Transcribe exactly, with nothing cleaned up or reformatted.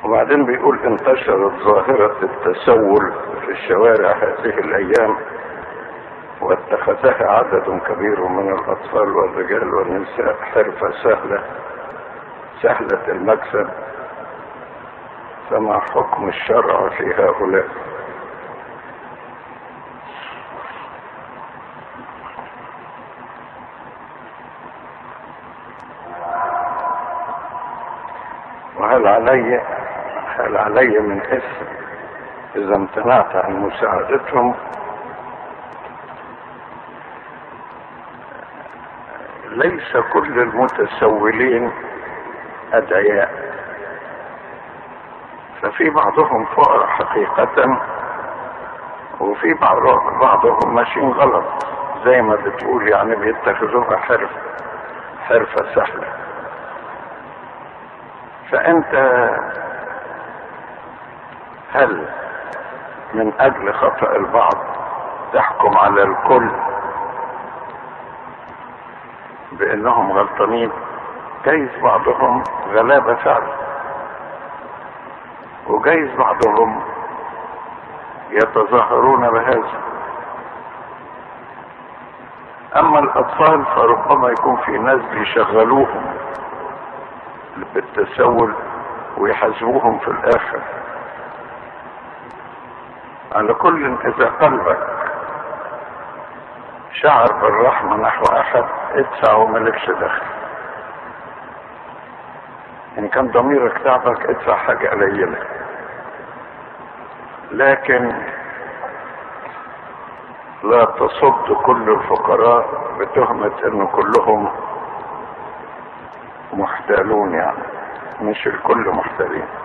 وبعدين بيقول انتشرت ظاهرة التسول في الشوارع هذه الأيام، واتخذها عدد كبير من الأطفال والرجال والنساء حرفة سهلة سهلة المكسب، فما حكم الشرع في هؤلاء؟ وهل علي هل علي من إثم إذا امتنعت عن مساعدتهم؟ ليس كل المتسولين أدعياء، ففي بعضهم فقراء حقيقة، وفي بعضهم ماشيين غلط زي ما بتقول، يعني بيتخذوها حرفة حرفة سهلة. فأنت هل من أجل خطأ البعض تحكم على الكل بأنهم غلطانين؟ جايز بعضهم غلابة فعلا، وجايز بعضهم يتظاهرون بهذا. أما الأطفال فربما يكون في ناس بيشغلوهم بالتسول ويحاسبوهم في الآخر. على كل إذا قلبك شعر بالرحمة نحو أحد ادفع وملكش دخل. إن كان ضميرك تعبك ادفع حاجة قليلة، لكن لا تصد كل الفقراء بتهمة إن كلهم محتالون، يعني مش الكل محتالين.